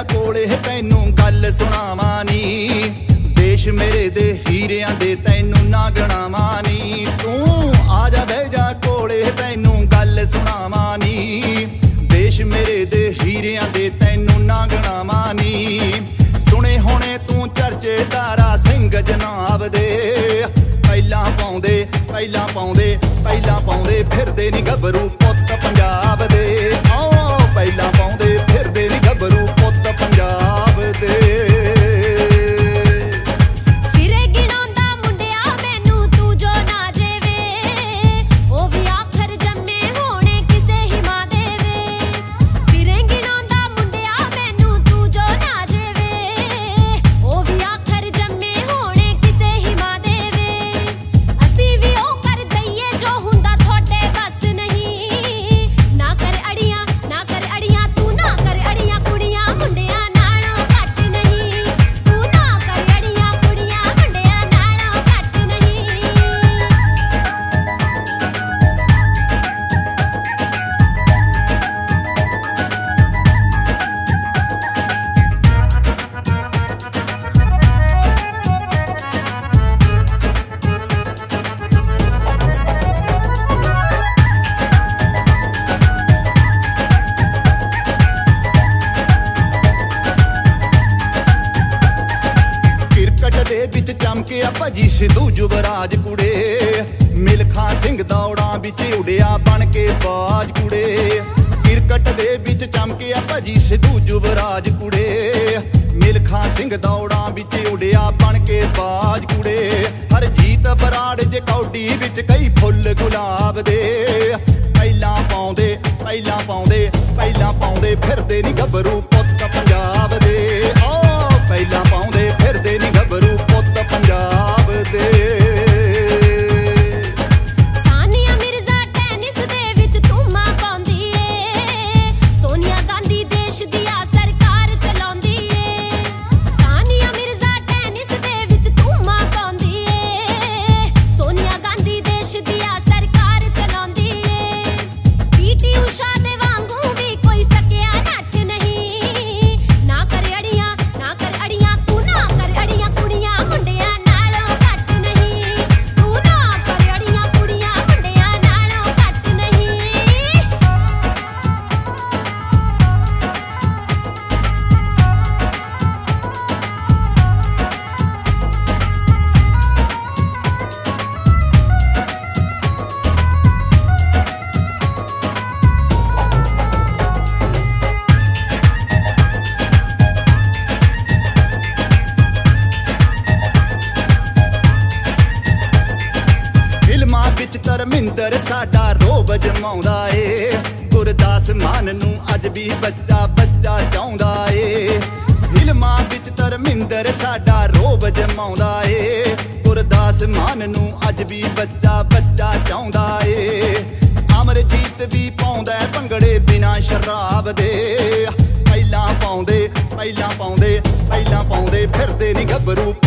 कोले तैनू गल सुनावां नी, देश मेरे दे हीरियां दे तैनू ना गणावां नी। तू आजा बह जा कोले तैनू गल सुनावां नी, देश मेरे दे हीरियां दे तैनू ना गणावां नी। सुने होने तू चर्चे तारा सिंह जनाब दे, पहिला पाउंदे पहिला पाउंदे पहिला पाउंदे फिरदे नी गभरू पुत्त पंजाब दे। आओ पहिला पाउंदे फिरदे नी गभरू पुत्त पंजाब दे। चमकिया भजी सिद्धू युवराज कुड़े, मिल्खा सिंह दौड़ा बिच उड़िया बन के बाज कुड़े। क्रिकेट दे बिच चमकिया भजी सिद्धू युवराज कुड़े, मिल्खा सिंह दौड़ा बिच उड़िया बन के बाज कुड़े। हरजीत बराड़ जे कौडी बिच कई फुल गुलाब दे, पहिला पाउंदे पहिला पाउंदे पहिला पाउंदे फिरदे नी गभरू पुत्त पंजाब दे। ओ पहिला पाउंदे फिरदे नी गभरू पुत्त पंजाब दे। सानिया मिर्जा टेनिस दे विच धूमां पाउंदी ए, सोनिया गांधी देश दिया सरकार चलाउंदी ए। सानिया मिर्जा टेनिस दे विच धूमां पाउंदी ए, सोनिया गांधी देश दिया सरकार चलाउंदी ए। पीटी उषा दे वांगू भी कोई सकिया नठ नहीं, ना कर अड़ियां ना कर अड़ियां तू ना कर अड़ियां कुड़ियां मुंडियां नालों घट नहीं, तू ना कर अड़ियां कुड़ियां मुंडियां नालों घट नहीं। फिल्मां विच धर्मिंदर साडा रोब जमाउंदा ए, गुरदास मान नूं अज भी बच्चा बच्चा चाहुंदा ए। फिल्मां विच धर्मिंदर साडा रोब जमाउंदा ए, गुरदास मान नूं अज भी बच्चा बच्चा चाहुंदा ए। अमरजीत भी पाउंदा भंगड़े बिना शराब दे, पहिला पाउंदे पहिला पाउंदे पहिला पाउंदे फिरदे नी गभरू